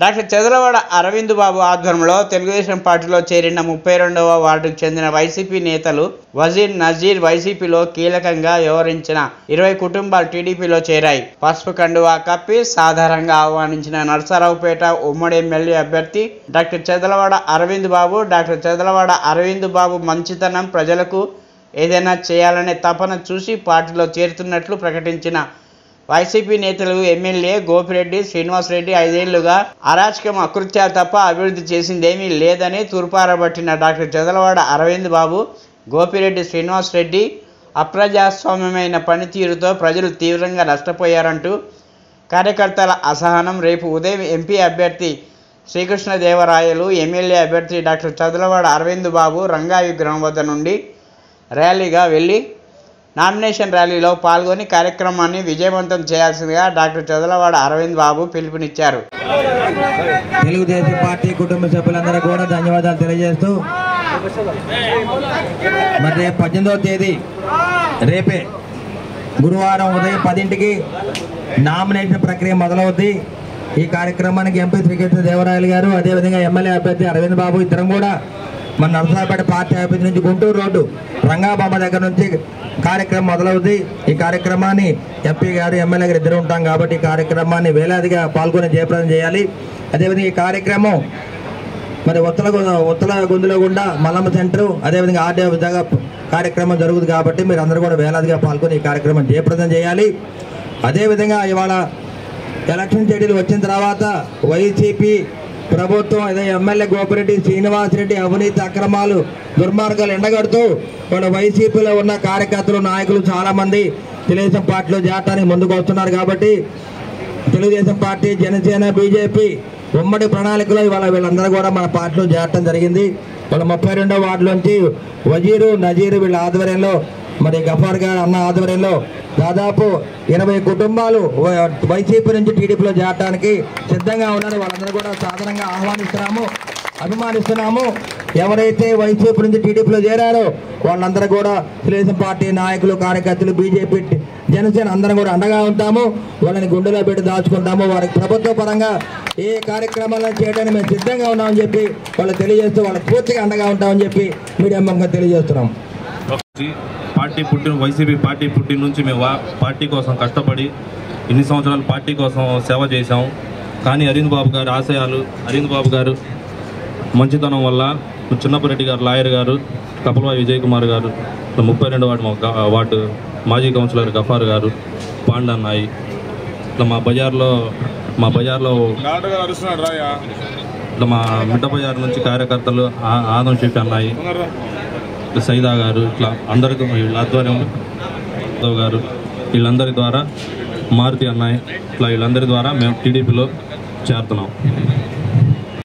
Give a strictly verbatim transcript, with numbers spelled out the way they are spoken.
Doctor Chadalavada Aravind బాబు ఆధ్వర్యంలో తెలుగుదేశం పార్టీలో చేరిన ముప్పై రెండవ వార్డుకు చెందిన వైసీపీ నేతలు వజీర్ నజీర్ వైసీపీలో కీలకంగా వ్యవహరించిన ఇరవై కుటుంబాలు టీడీపీలో చేరాయి. పసుపు కండువా కప్పి సాధారణంగా ఆహ్వానించిన నరసరావుపేట ఉమ్మడి ఎమ్మెల్యే అభ్యర్థి డాక్టర్ చదలవాడ అరవింద్ బాబు డాక్టర్ చదలవాడ అరవింద్ బాబు మంచితనం, ప్రజలకు ఏదైనా చేయాలనే తపన చూసి పార్టీలో చేరుతున్నట్లు ప్రకటించిన వైసీపీ నేతలు ఎమ్మెల్యే గోపిరెడ్డి శ్రీనివాసరెడ్డి ఐదేళ్లుగా అరాచకం అకృత్యాలు తప్ప అభివృద్ధి చేసిందేమీ లేదని తూర్పారబట్టిన డాక్టర్ చదలవాడ అరవింద్ బాబు, గోపిరెడ్డి శ్రీనివాసరెడ్డి అప్రజాస్వామ్యమైన పనితీరుతో ప్రజలు తీవ్రంగా నష్టపోయారంటూ కార్యకర్తల అసహనం. రేపు ఉదయం ఎంపీ అభ్యర్థి శ్రీకృష్ణదేవరాయలు, ఎమ్మెల్యే అభ్యర్థి డాక్టర్ చదలవాడ అరవింద్ బాబు రంగా విగ్రహం వద్ద నుండి ర్యాలీగా వెళ్ళి నామినేషన్ ర్యాలీలో పాల్గొని కార్యక్రమాన్ని విజయవంతం చేయాల్సిందిగా డాక్టర్ చదలవాడ అరవింద్ బాబు పిలుపునిచ్చారు. తెలుగుదేశం పార్టీ కుటుంబ సభ్యులందరూ కూడా ధన్యవాదాలు తెలియజేస్తూ మరి రేపు పద్దెనిమిదవ తేదీ రేపే గురువారం ఉదయం పదింటికి నామినేషన్ ప్రక్రియ మొదలవుద్ది. ఈ కార్యక్రమానికి ఎంపీ శ్రీకృష్ణదేవరాయలు గారు, అదేవిధంగా ఎమ్మెల్యే అభ్యర్థి అరవింద్ బాబు ఇద్దరం కూడా మన నరసరావుపేట పార్టీ ఆఫీస్ నుంచి గుంటూరు రోడ్డు రంగాబొమ్మ దగ్గర నుంచి కార్యక్రమం మొదలవుతుంది. ఈ కార్యక్రమాన్ని ఎంపీ గారు, ఎమ్మెల్యే గారు ఇద్దరు ఉంటాం కాబట్టి ఈ కార్యక్రమాన్ని వేలాదిగా పాల్గొని జయప్రదం చేయాలి. అదేవిధంగా ఈ కార్యక్రమం మరి ఉత్తల ఉత్తల గుందులో గుండా మల్లమ్మ సెంటర్, అదేవిధంగా ఆర్డీ విధంగా కార్యక్రమం జరుగుతుంది కాబట్టి మీరు అందరూ కూడా వేలాదిగా పాల్గొని ఈ కార్యక్రమం జయప్రదం చేయాలి. అదేవిధంగా ఇవాళ ఎలక్షన్ షెడ్యూల్ వచ్చిన తర్వాత వైసీపీ ప్రభుత్వం అదే ఎమ్మెల్యే గోపిరెడ్డి శ్రీనివాసరెడ్డి అవినీతి అక్రమాలు దుర్మార్గాలు ఎండగడుతూ వాళ్ళ వైసీపీలో ఉన్న కార్యకర్తలు, నాయకులు చాలా మంది తెలుగుదేశం పార్టీలో చేరడానికి ముందుకు వస్తున్నారు. కాబట్టి తెలుగుదేశం పార్టీ, జనసేన, బీజేపీ ఉమ్మడి ప్రణాళికలో ఇవాళ వీళ్ళందరూ కూడా మన పార్టీలో చేరటం జరిగింది. వాళ్ళ ముప్పై రెండో వార్డులోంచి వజీరు నజీరు వీళ్ళ ఆధ్వర్యంలో, మరి గఫార్ గారు అన్న ఆధ్వర్యంలో దాదాపు ఎనభై కుటుంబాలు వైసీపీ నుంచి టీడీపీలో చేరడానికి సిద్ధంగా ఉన్నారు. వాళ్ళందరూ కూడా సాధారణంగా ఆహ్వానిస్తున్నాము, అభిమానిస్తున్నాము. ఎవరైతే వైసీపీ నుంచి టీడీపీలో చేరారో వాళ్ళందరూ కూడా తెలుగుదేశం పార్టీ నాయకులు, కార్యకర్తలు, బీజేపీ, జనసేన అందరం కూడా అండగా ఉంటాము. వాళ్ళని గుండెలో పెట్టి దాచుకుంటాము. వారికి ప్రభుత్వ పరంగా ఏ కార్యక్రమాలను చేయడానికి మేము సిద్ధంగా ఉన్నామని చెప్పి వాళ్ళు తెలియజేస్తూ వాళ్ళకి పూర్తిగా అండగా ఉంటామని చెప్పి మీడియా ముఖంగా తెలియజేస్తున్నాం. పార్టీ పుట్టిన వైసీపీ పార్టీ పుట్టిన నుంచి మేము పార్టీ కోసం కష్టపడి ఇన్ని సంవత్సరాలు పార్టీ కోసం సేవ చేశాం. కానీ అరవింద్ బాబు గారు ఆశయాలు, అరవింద్ బాబు గారు మంచితనం వల్ల చిన్నపరెడ్డి గారు, లాయర్ గారు, కపలవాయి విజయ్ కుమార్ గారు, ముప్పై రెండు వార్డు వార్డు మాజీ కౌన్సిలర్ గఫార్ గారు, పాండన్నాయి, ఇట్లా మా బజార్లో మా బజార్లో ఇట్లా మా మిట్ట బజార్ నుంచి కార్యకర్తలు ఆదం షెఫీ అన్నాయి, సైదా గారు, ఇట్లా అందరికీ వీళ్ళ ఆధ్వర్యంలో గారు వీళ్ళందరి ద్వారా మారుతి అన్నాయి, ఇట్లా వీళ్ళందరి ద్వారా మేము టీడీపీలో చేరుతున్నాం.